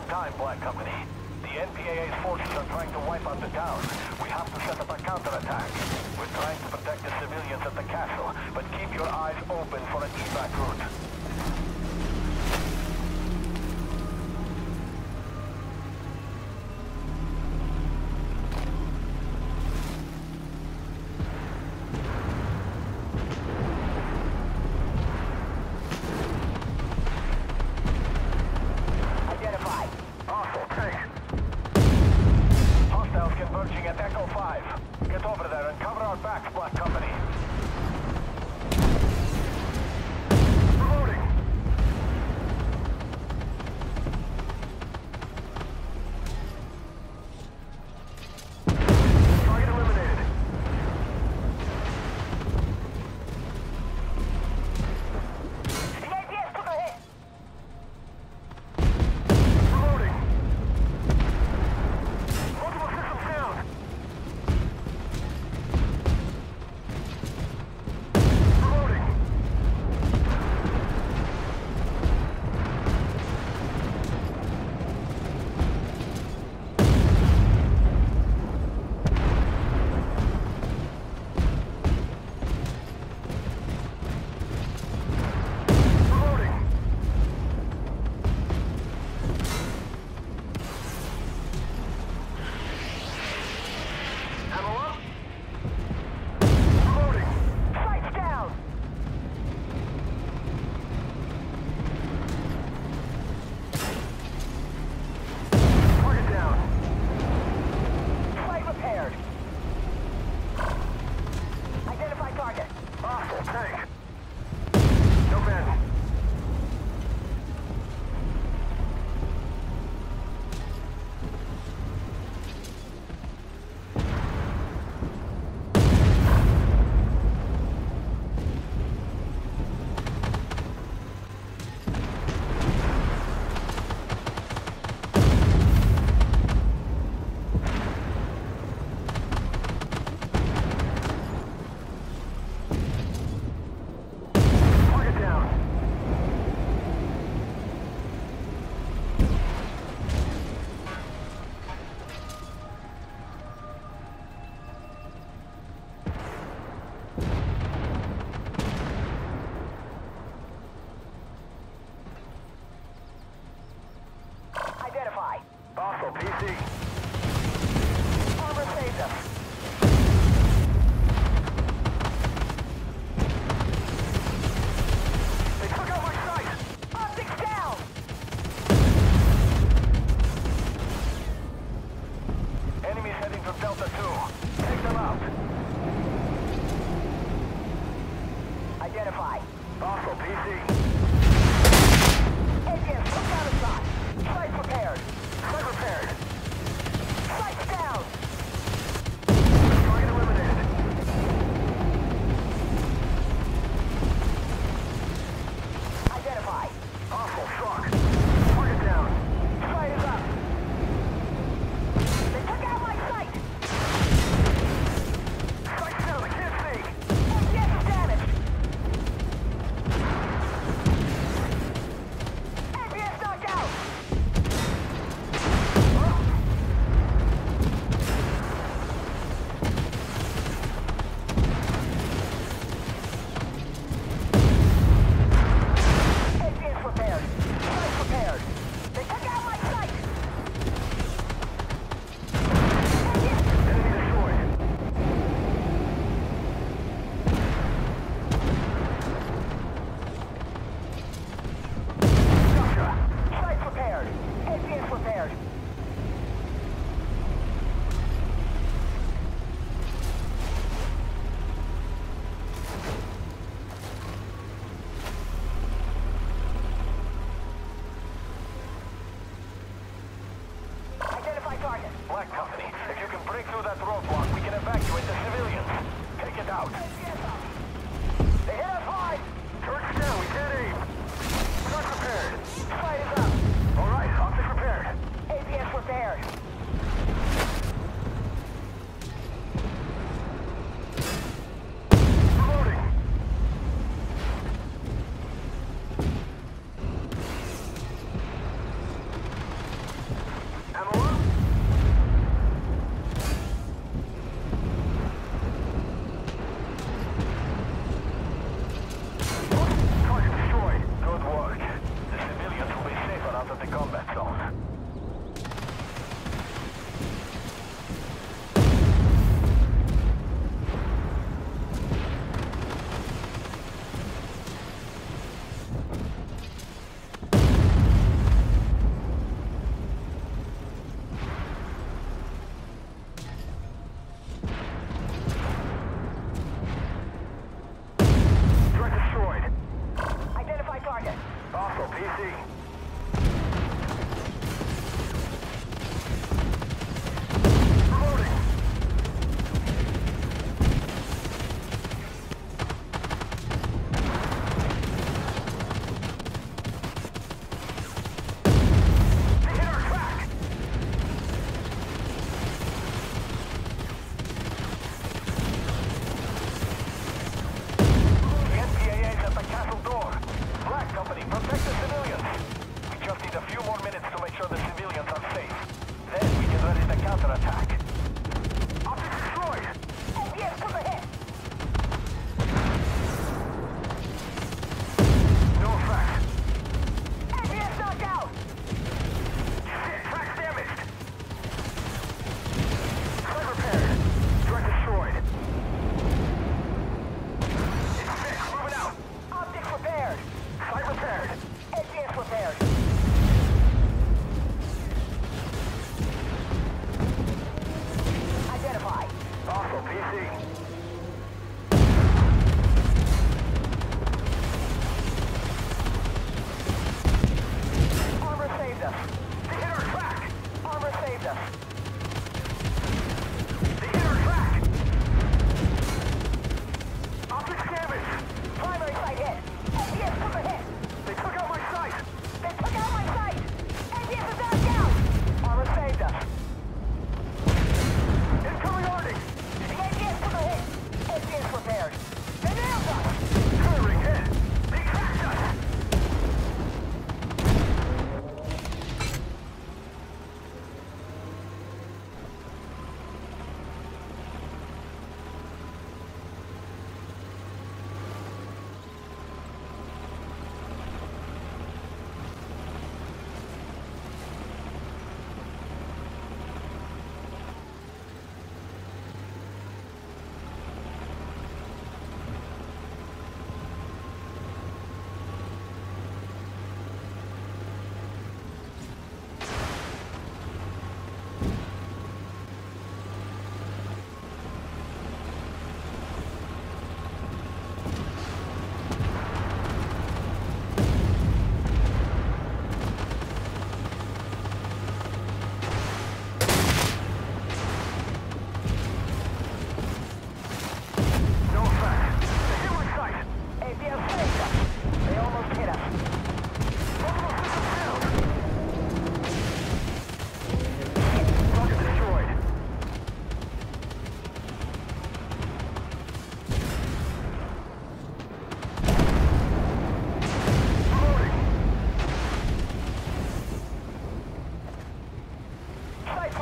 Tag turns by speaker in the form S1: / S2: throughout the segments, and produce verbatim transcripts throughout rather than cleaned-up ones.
S1: time, Black Company. The N P A A's forces are trying to wipe out the town. We have to set up a counterattack. We're trying to protect the civilians at the castle, but keep your eyes open for an evac route. Converging at Echo five. Get over there and cover our backs, Black Company. Reloading. Target eliminated. The A P S took a hit. Reloading. Multiple systems down. Tank. No men. Identify. Hostile P C. Armor saved us. They took out my sight. Optics down. Enemies heading from Delta two. Take them out. Identify. Hostile P C. Agents, look out inside. Site prepared. Site prepared.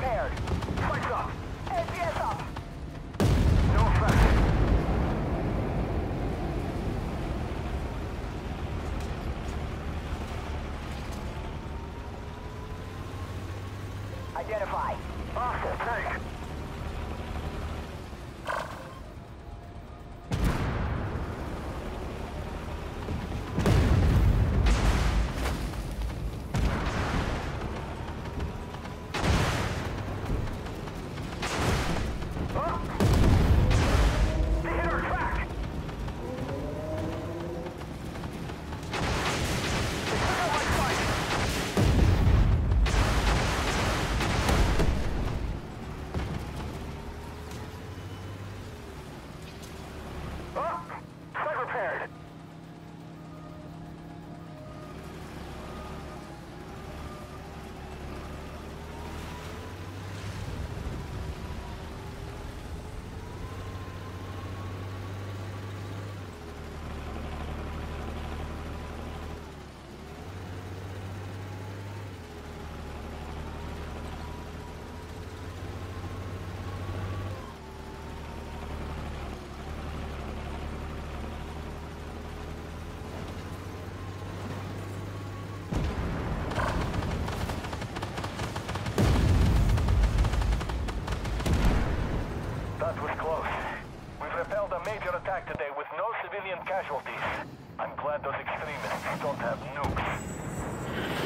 S1: prepared. Sights up. N P S up. No effect. Identify. Hostile tank. Major attack today with no civilian casualties. I'm glad those extremists don't have nukes.